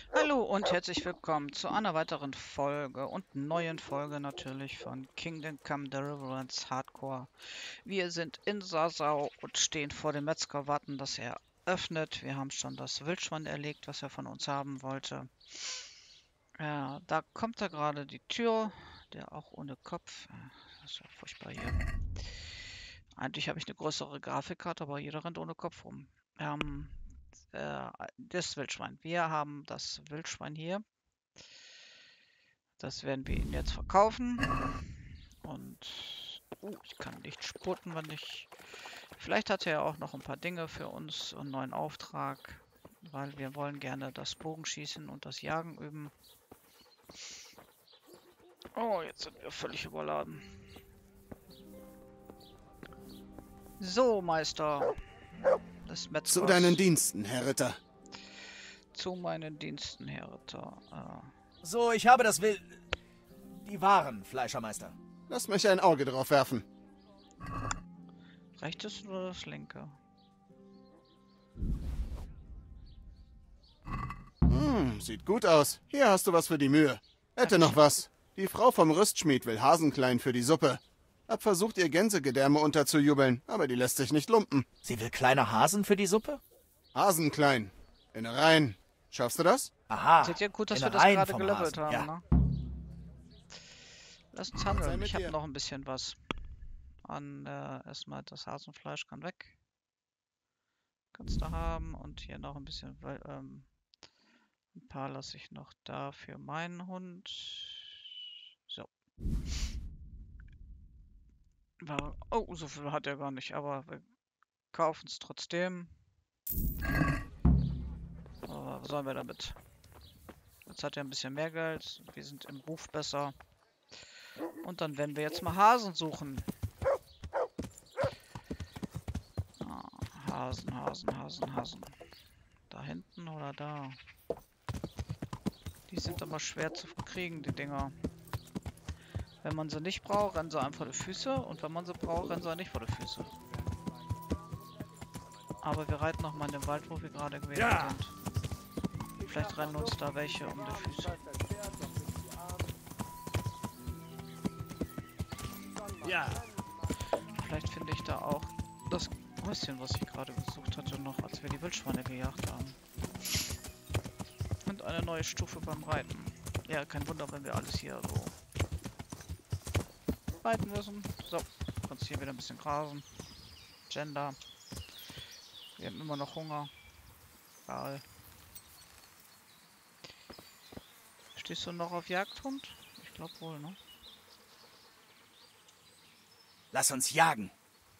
Hallo und herzlich willkommen zu einer weiteren Folge und neuen Folge natürlich von Kingdom Come Deliverance Hardcore. Wir sind in Sasau und stehen vor dem Metzger, warten, dass er öffnet. Wir haben schon das Wildschwein erlegt, was er von uns haben wollte. Ja, da kommt er gerade die Tür, der auch ohne Kopf. Das ist ja furchtbar hier. Eigentlich habe ich eine größere Grafikkarte, aber jeder rennt ohne Kopf rum. Das Wildschwein. Wir haben das Wildschwein hier. Das werden wir ihn jetzt verkaufen. Und ich kann nicht spurten, wenn ich. Vielleicht hat er ja auch noch ein paar Dinge für uns und einen neuen Auftrag, weil wir wollen gerne das Bogenschießen und das Jagen üben. Oh, jetzt sind wir völlig überladen. So, Meister des Zu deinen Metzgers. Diensten, Herr Ritter. Zu meinen Diensten, Herr Ritter. So, ich habe die Waren, Fleischermeister. Lass mich ein Auge drauf werfen. Rechtes oder das linke? Sieht gut aus. Hier hast du was für die Mühe. Hätte noch was. Die Frau vom Rüstschmied will Hasenklein für die Suppe. Hab versucht, ihr Gänsegedärme unterzujubeln, aber die lässt sich nicht lumpen. Sie will kleine Hasen für die Suppe? Hasenklein. Innereien. Schaffst du das? Aha. Seht ihr gut, dass wir das Innereien gerade vom gelevelt Hasen, haben, ja. ne? Lass uns Sei handeln. mit Ich habe dir. noch ein bisschen was. Erstmal das Hasenfleisch kann weg. Kannst du haben. Und hier noch ein bisschen, weil, ein paar lasse ich noch da für meinen Hund. So. Oh, so viel hat er gar nicht, aber wir kaufen es trotzdem. Aber was sollen wir damit? Jetzt hat er ein bisschen mehr Geld. Wir sind im Ruf besser. Und dann werden wir jetzt mal Hasen suchen. Hasen. Da hinten oder da? Die sind aber schwer zu kriegen, die Dinger. Wenn man sie nicht braucht, rennen sie einem vor die Füße. Und wenn man sie braucht, rennen sie nicht vor die Füße. Aber wir reiten noch mal in den Wald, wo wir gerade gewesen sind. Vielleicht rennen uns da welche um die Füße. Ja. Vielleicht finde ich da auch das Häuschen, was ich gerade gesucht hatte, noch, als wir die Wildschweine gejagt haben. Und eine neue Stufe beim Reiten. Ja, kein Wunder, wenn wir alles hier so reiten müssen. So, kannst hier wieder ein bisschen grasen. Gender. Wir haben immer noch Hunger. Egal. Stehst du noch auf Jagdhund? Ich glaube wohl, ne? Lass uns jagen.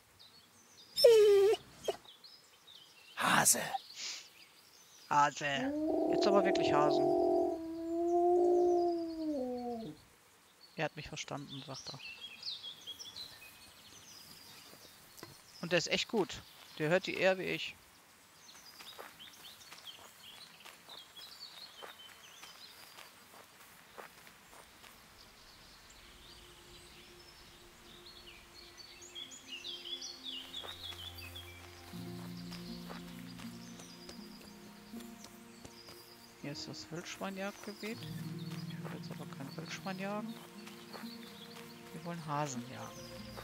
Hase. Hase. Jetzt aber wirklich Hasen. Er hat mich verstanden, sagt er. Und der ist echt gut. Der hört die eher wie ich. Hier ist das Wildschweinjagdgebiet. Ich will jetzt aber kein Wildschwein jagen. Wir wollen Hasen jagen.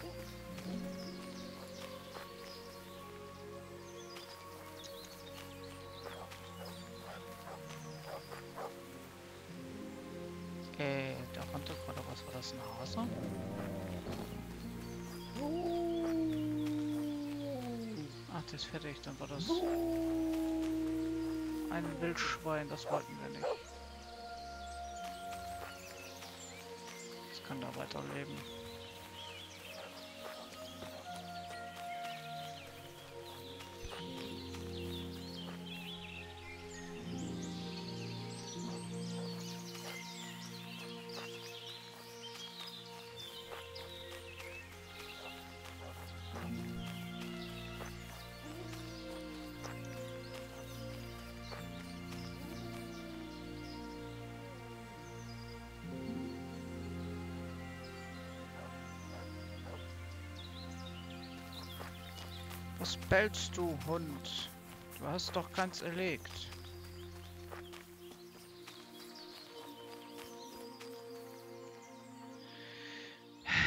Da rannte gerade was. War das ein Hase? Ach, das ist fertig. Dann war das ein Wildschwein. Das wollten wir nicht. Das kann da weiterleben. Was bellst du, Hund? Du hast doch keins erlegt.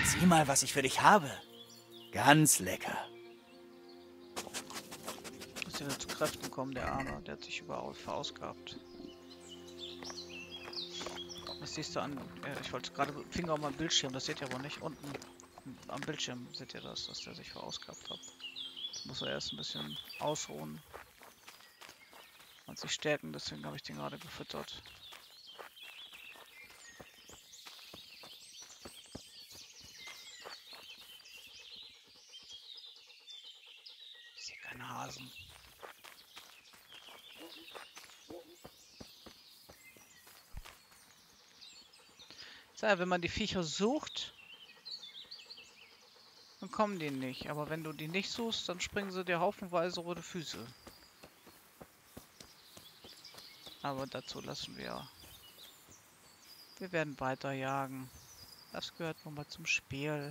Sieh mal, was ich für dich habe. Ganz lecker. Muss wieder zu Kräften kommen, der Arme. Der hat sich überall verausgabt. Das siehst du an. Ich wollte gerade mit dem Finger auf meinem Bildschirm, das seht ihr aber nicht. Unten am Bildschirm seht ihr das, dass der sich verausgabt hat. Das muss er erst ein bisschen ausruhen und sich stärken, deswegen habe ich den gerade gefüttert. Ich sehe keine Hasen. So, wenn man die Viecher sucht, dann kommen die nicht. Aber wenn du die nicht suchst, dann springen sie dir haufenweise rote Füße. Aber dazu lassen wir. Wir werden weiter jagen. Das gehört nun mal zum Spiel.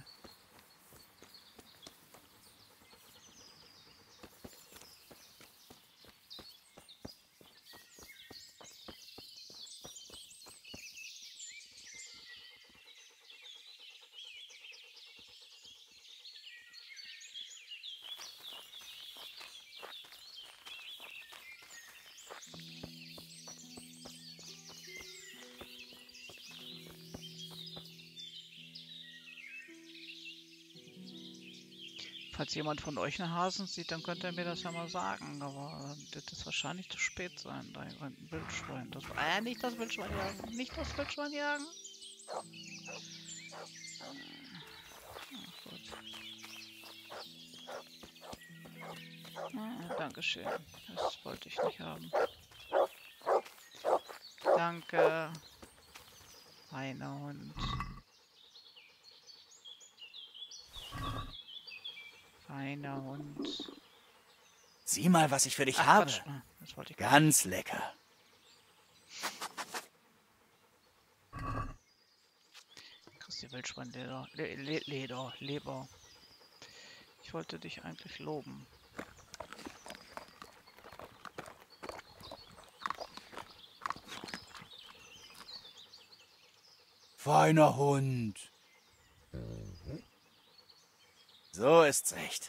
Falls jemand von euch einen Hasen sieht, dann könnt ihr mir das ja mal sagen. Aber wird es wahrscheinlich zu spät sein. Da rennt ein Wildschwein. Nicht das Wildschwein jagen. Nicht das Wildschwein jagen. Ach, gut. Dankeschön. Das wollte ich nicht haben. Danke. Feiner Hund. Feiner Hund. Sieh mal, was ich für dich Ach, habe. Quatsch. Das wollte ich Ganz lecker. Kriegst die Wildschweinleder. Leber. Ich wollte dich eigentlich loben. Feiner Hund. So ist's recht.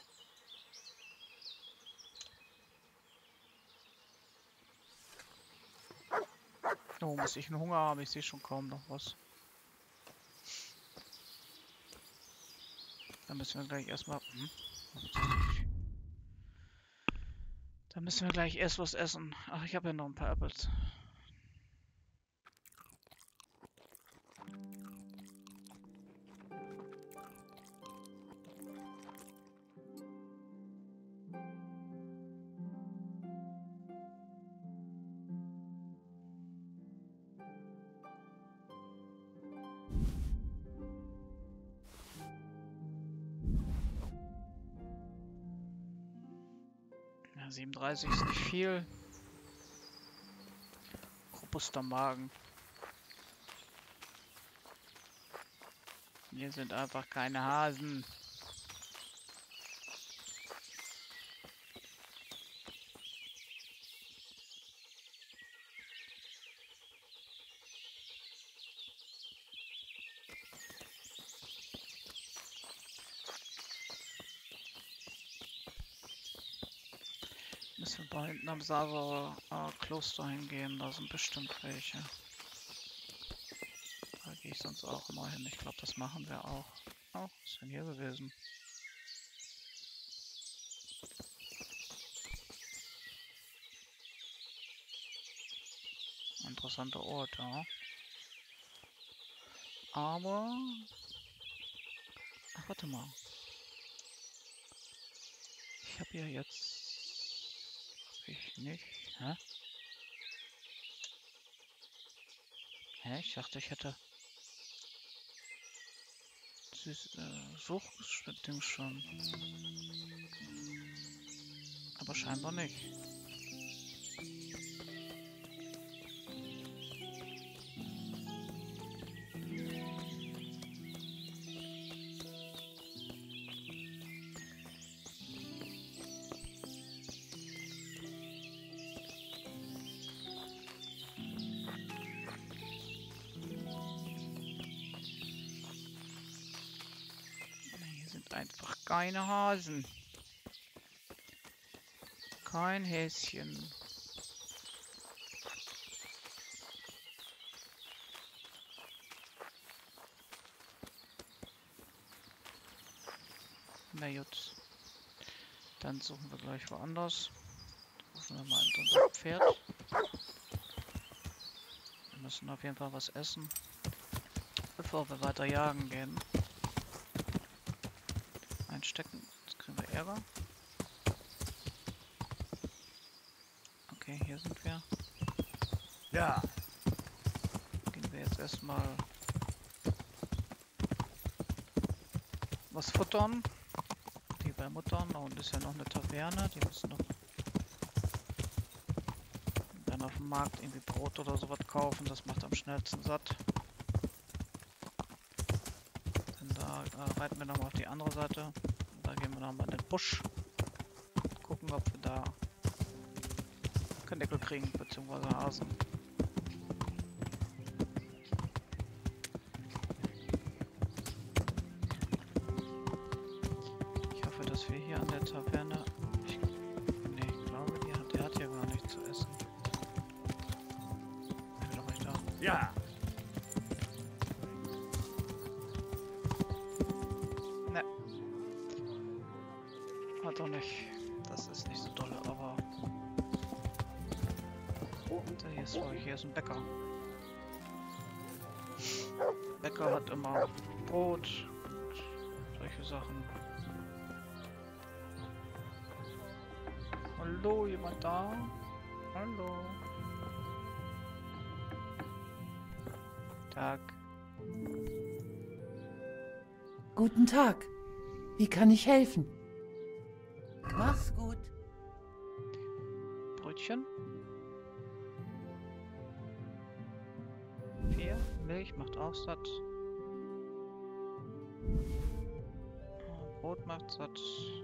Oh, muss ich einen Hunger haben? Ich sehe schon kaum noch was. Dann müssen wir gleich erstmal. Dann müssen wir gleich erst was essen. Ach, ich habe ja noch ein paar Apples. Ja, 37 ist nicht viel. Robuster Magen. Hier sind einfach keine Hasen. Müssen wir da hinten am Sasauer Kloster hingehen, da sind bestimmt welche. Da gehe ich sonst auch immer hin. Ich glaube, das machen wir auch. Oh, was ist denn hier gewesen? Interessanter Ort, ja. Aber... Ach, warte mal. Ich habe hier jetzt... Ich nicht. Hä? Hä? Ich dachte, ich hätte... Suchding schon. Aber scheinbar nicht. einfach keine Hasen. Kein Häschen. Na gut. Dann suchen wir gleich woanders. Rufen wir mal unser Pferd. Wir müssen auf jeden Fall was essen, bevor wir weiter jagen gehen. Einstecken, jetzt kriegen wir Ärger. Okay, hier sind wir. Ja. Gehen wir jetzt erstmal was futtern. Die bei Muttern. Da unten ist ja noch eine Taverne. Die müssen noch dann auf dem Markt irgendwie Brot oder sowas kaufen. Das macht am schnellsten satt. Dann da reiten wir nochmal auf die andere Seite. Da gehen wir nochmal in den Busch. Gucken, ob wir da Kanickel kriegen, beziehungsweise Hasen. Ich hoffe, dass wir hier an der Taverne... Nee, ich glaube, der hat hier gar nichts zu essen. Ich bin doch nicht da. Ja. Ne. Hat doch nicht. Das ist nicht so doll, aber... Hier ist ein Bäcker. Bäcker hat immer Brot und solche Sachen. Hallo, jemand da? Hallo. Tag. Guten Tag. Wie kann ich helfen? Mach's gut. Brötchen. 4. Milch macht auch satt. Brot macht satt.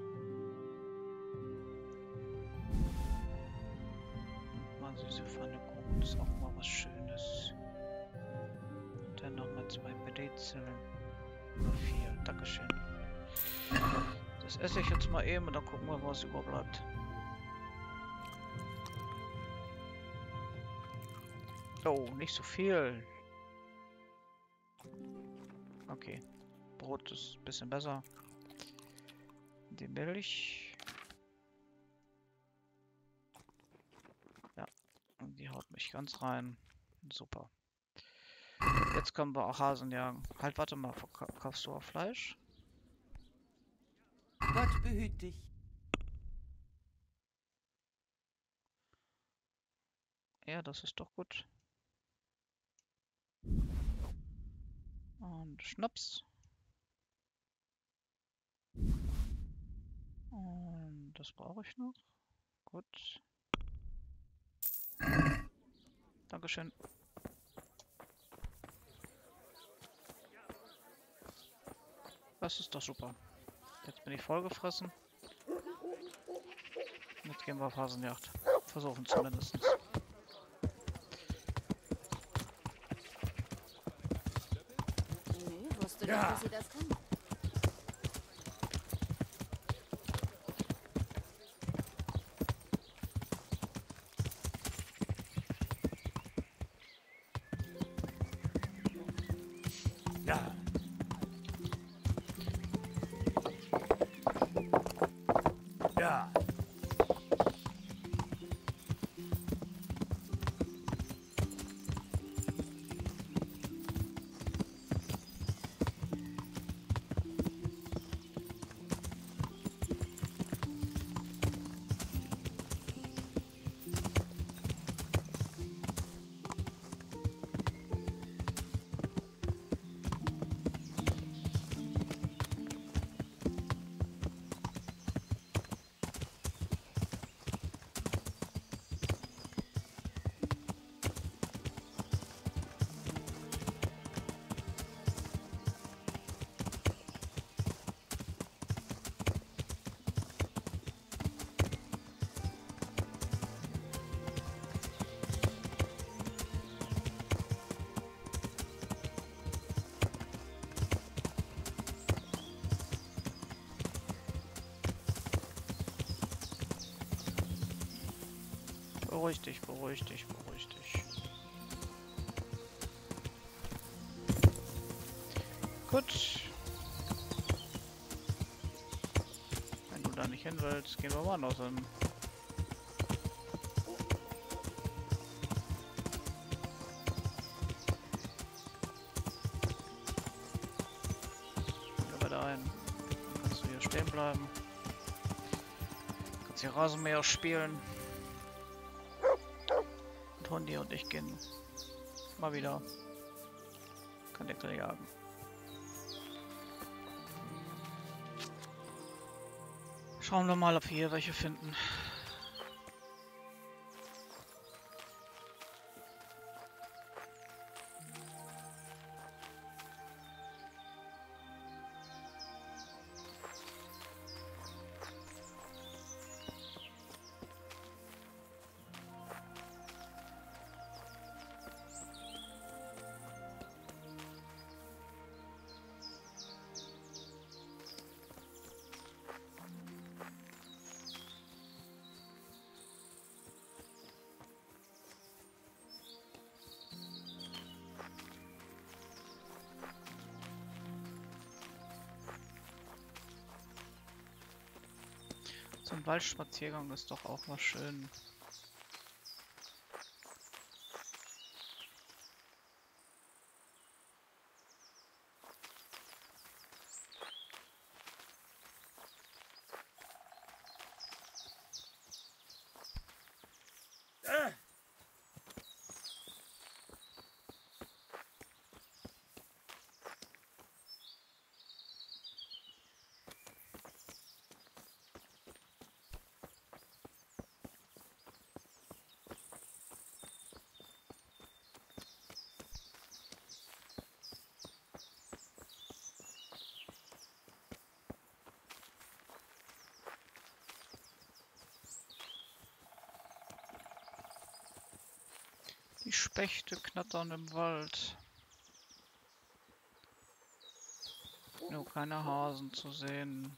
Mal süße Pfannekuchen ist auch mal was Schönes. Und dann nochmal 2 Brezeln. Oder 4. Dankeschön. Das esse ich jetzt mal eben und dann gucken wir, was überbleibt. Oh, nicht so viel. Okay. Brot ist ein bisschen besser. Die Milch. Ja. Und die haut mich ganz rein. Super. Jetzt können wir auch Hasen jagen. Halt, warte mal. Verkaufst du auch Fleisch? Gott behüt dich. Ja, das ist doch gut. Und Schnaps. Und das brauche ich noch. Gut. Dankeschön. Das ist doch super. Jetzt bin ich vollgefressen. Jetzt gehen wir auf Hasenjagd. Versuchen zumindest. Nö, wusste Ja. nicht, dass sie das kann. Ja. Ja. beruhig dich, beruhig dich, beruhig dich. Gut. Wenn du da nicht hin willst, gehen wir woanders hin. Gehen wir da hin. Dann kannst du hier stehen bleiben. Kannst hier Rasenmäher spielen. Und Hundi und ich gehen mal wieder Kanickel jagen. Schauen wir mal, ob wir hier welche finden. So ein Waldspaziergang ist doch auch mal schön. Die Spechte knattern im Wald. Nur keine Hasen zu sehen.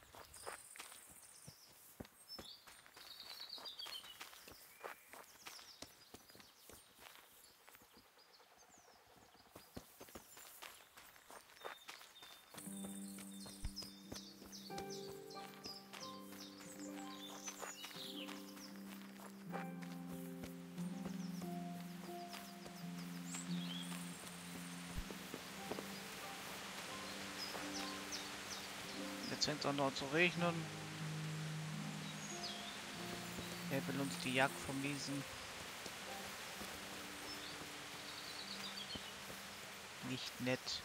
Jetzt fängt es an dort zu regnen. Er will uns die Jagd vermiesen. Nicht nett.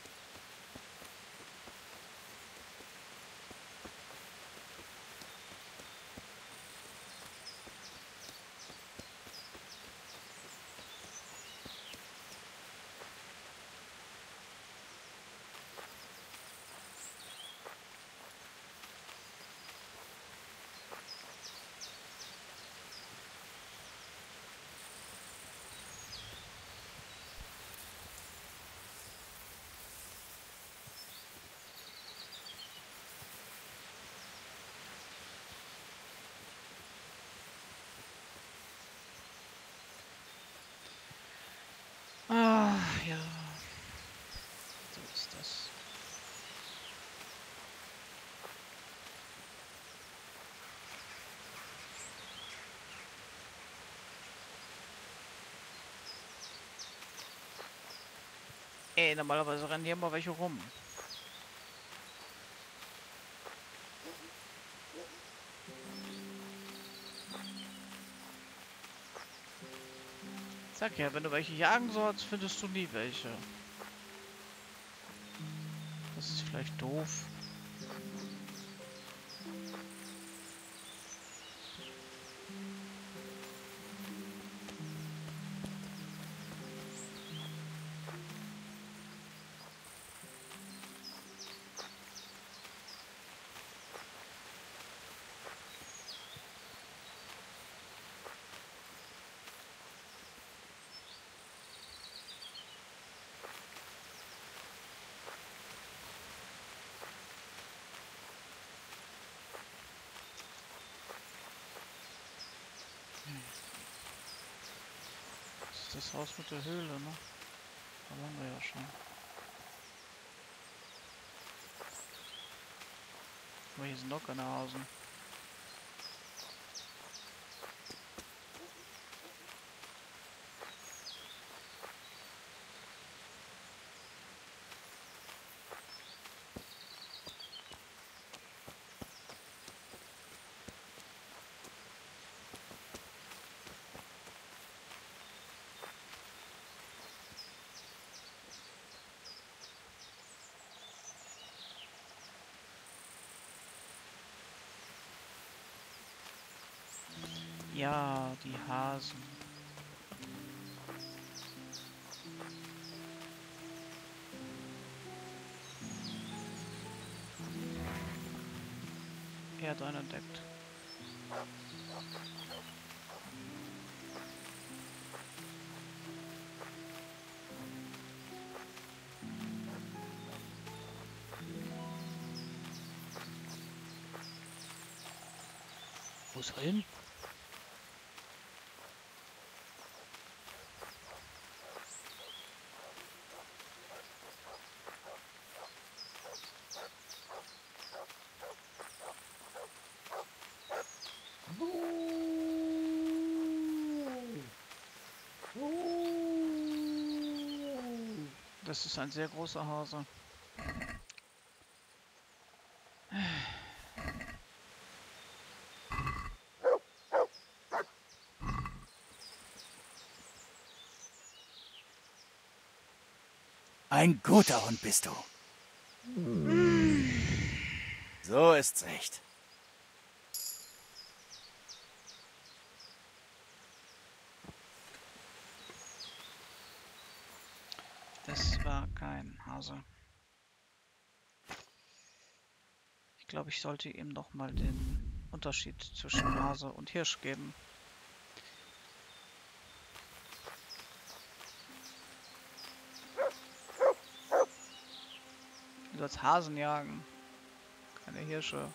Ah, ja. So ist das. Ey, normalerweise rennen hier immer welche rum. Sag ja, wenn du welche jagen sollst, findest du nie welche. Das ist vielleicht doof. Das Haus mit der Höhle, ne? Da waren wir ja schon. Aber hier sind noch keine Hasen. Ja, die Hasen. Er hat einen entdeckt. Wo ist er hin? Das ist ein sehr großer Hase. Ein guter Hund bist du. So ist's recht. Das war kein Hase. Ich glaube, ich sollte ihm noch mal den Unterschied zwischen Hase und Hirsch geben. Du sollst Hasen jagen, keine Hirsche.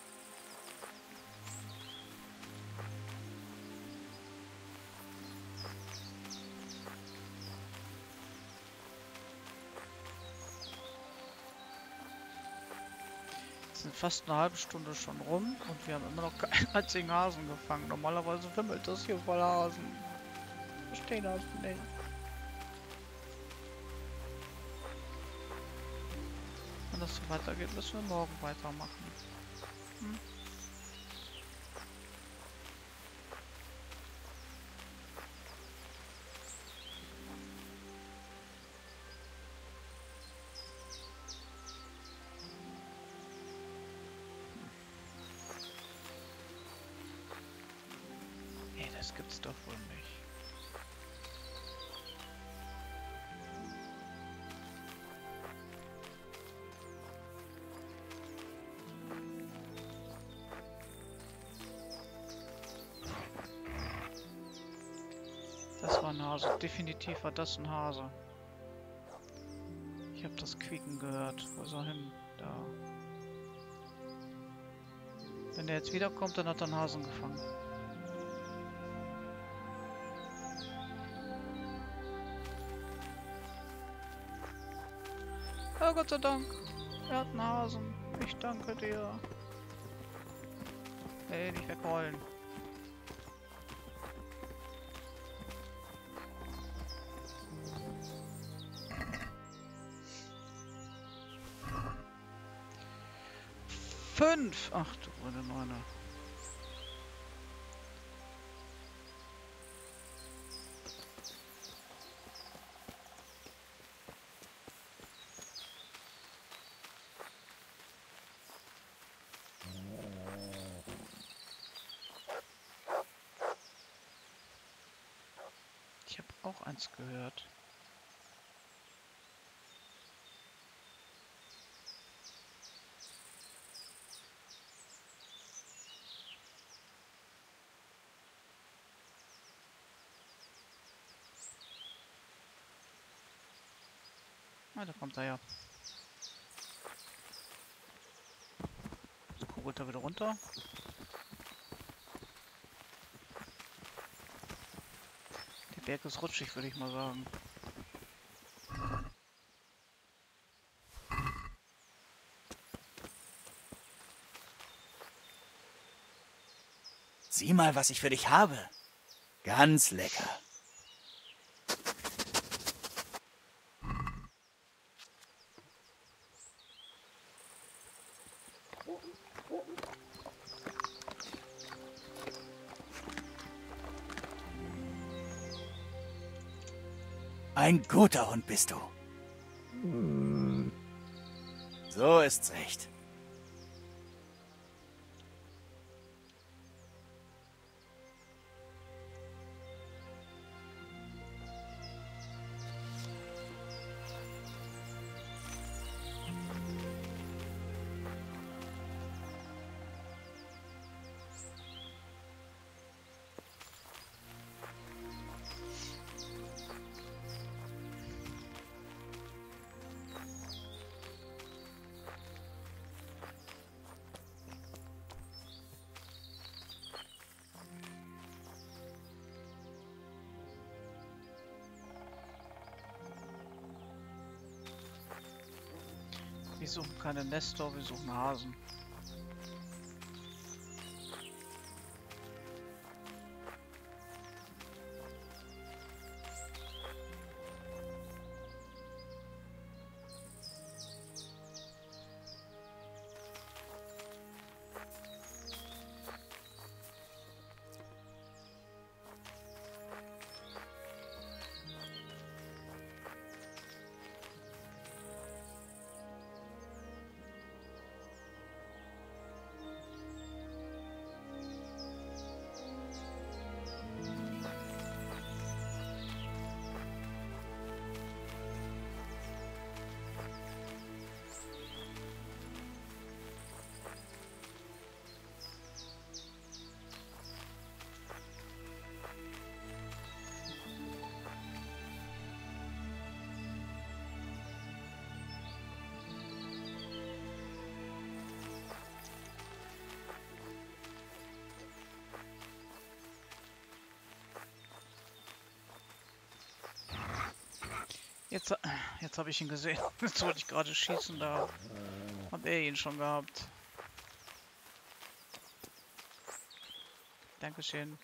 Es sind fast eine halbe Stunde schon rum und wir haben immer noch keinen einzigen Hasen gefangen. Normalerweise wimmelt das hier voll Hasen. Ich verstehe das nicht. Wenn das so weitergeht, müssen wir morgen weitermachen. Hm? Nee, das gibt's doch wohl nicht. Das war ein Hase. Definitiv war das ein Hase. Ich habe das Quieken gehört. Wo ist er hin? Da. Wenn der jetzt wiederkommt, dann hat er einen Hasen gefangen. Ja, Gott sei Dank. Er hat einen Hasen. Ich danke dir. Hey, nicht wegrollen. Fünf! Ach du meine Neune. Ich habe auch eins gehört. Ah, da kommt er ja. Kugelt er wieder runter. Die Der Berg ist rutschig, würde ich mal sagen. Sieh mal, was ich für dich habe. Ganz lecker. Ein guter Hund bist du. So ist's recht. Wir suchen keine Nestor, wir suchen Hasen. Jetzt habe ich ihn gesehen. Jetzt wollte ich gerade schießen, da hat er ihn schon gehabt. Dankeschön.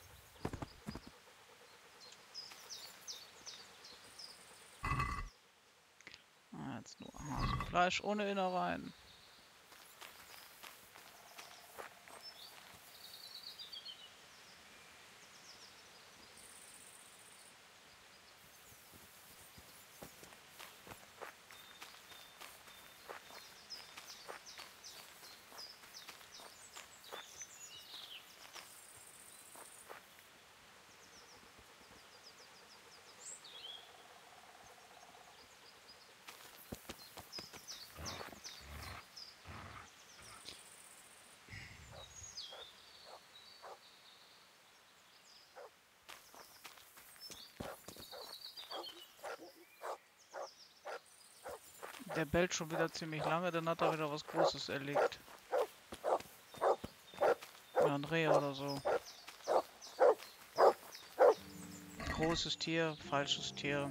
Jetzt nur Hasenfleisch ohne Innereien. Der bellt schon wieder ziemlich lange, dann hat er wieder was Großes erlegt. Ja, ein Reh oder so. Großes Tier, falsches Tier.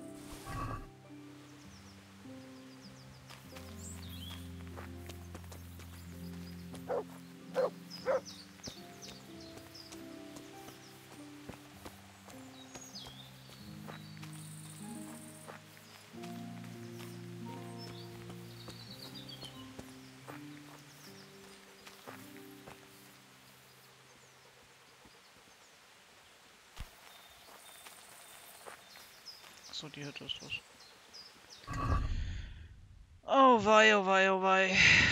So, die Hütte ist das. Oh wei, oh wei, oh wei.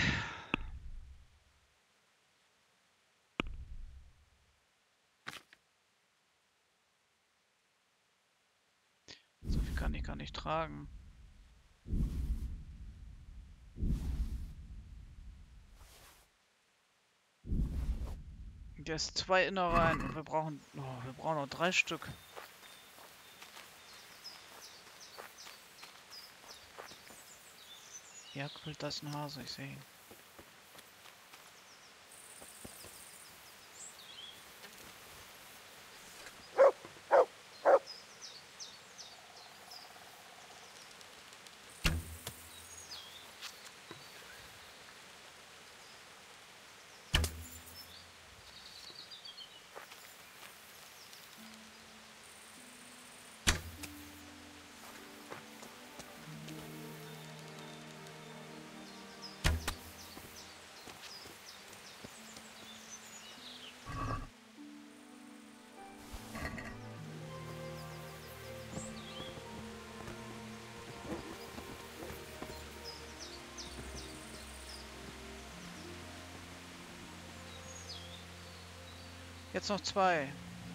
So viel kann ich gar nicht tragen. Der ist 2 Innereien und wir brauchen noch 3 Stück. Jagdwild, das ist ein Hase, ich sehe ihn. Jetzt noch 2.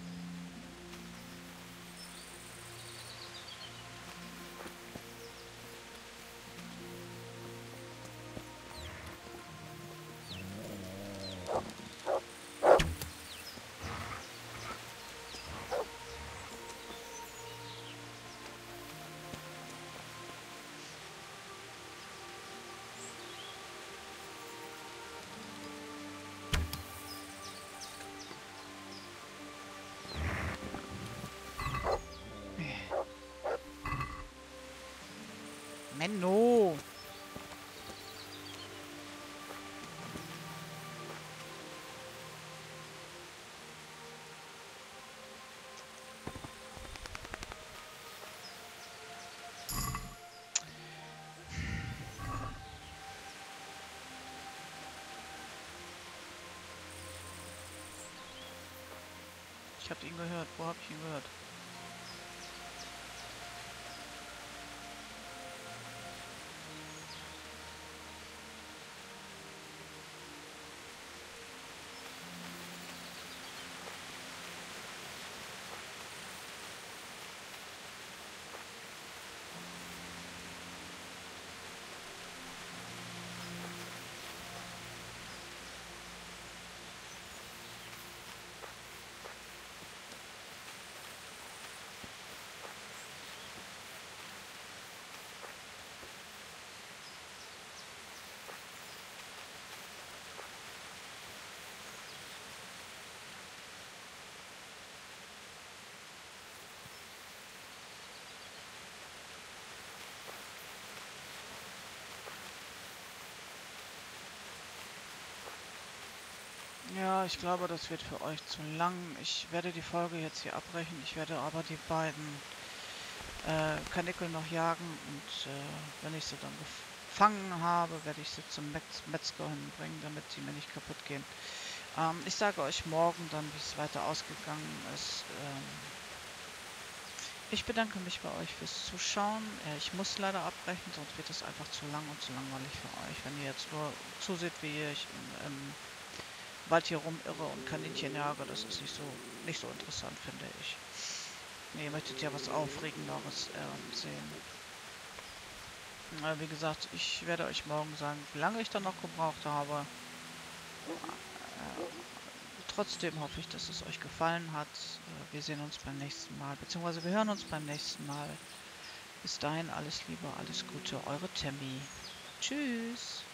Menno! Ich habe ihn gehört. Wo habe ich ihn gehört? Ja, ich glaube, das wird für euch zu lang. Ich werde die Folge jetzt hier abbrechen. Ich werde aber die beiden Kanickel noch jagen und wenn ich sie dann gefangen habe, werde ich sie zum Metzger hinbringen, damit sie mir nicht kaputt gehen. Ich sage euch morgen dann, wie es weiter ausgegangen ist. Ich bedanke mich bei euch fürs Zuschauen. Ich muss leider abbrechen, sonst wird es einfach zu lang und zu langweilig für euch, wenn ihr jetzt nur zuseht, wie ich im Wald hier rumirre und Kaninchen jage. Das ist nicht so interessant, finde ich. Nee, ihr möchtet ja was Aufregenderes sehen. Wie gesagt, ich werde euch morgen sagen, wie lange ich dann noch gebraucht habe. Trotzdem hoffe ich, dass es euch gefallen hat. Wir sehen uns beim nächsten Mal, beziehungsweise wir hören uns beim nächsten Mal. Bis dahin alles Liebe, alles Gute, eure Tammy. Tschüss.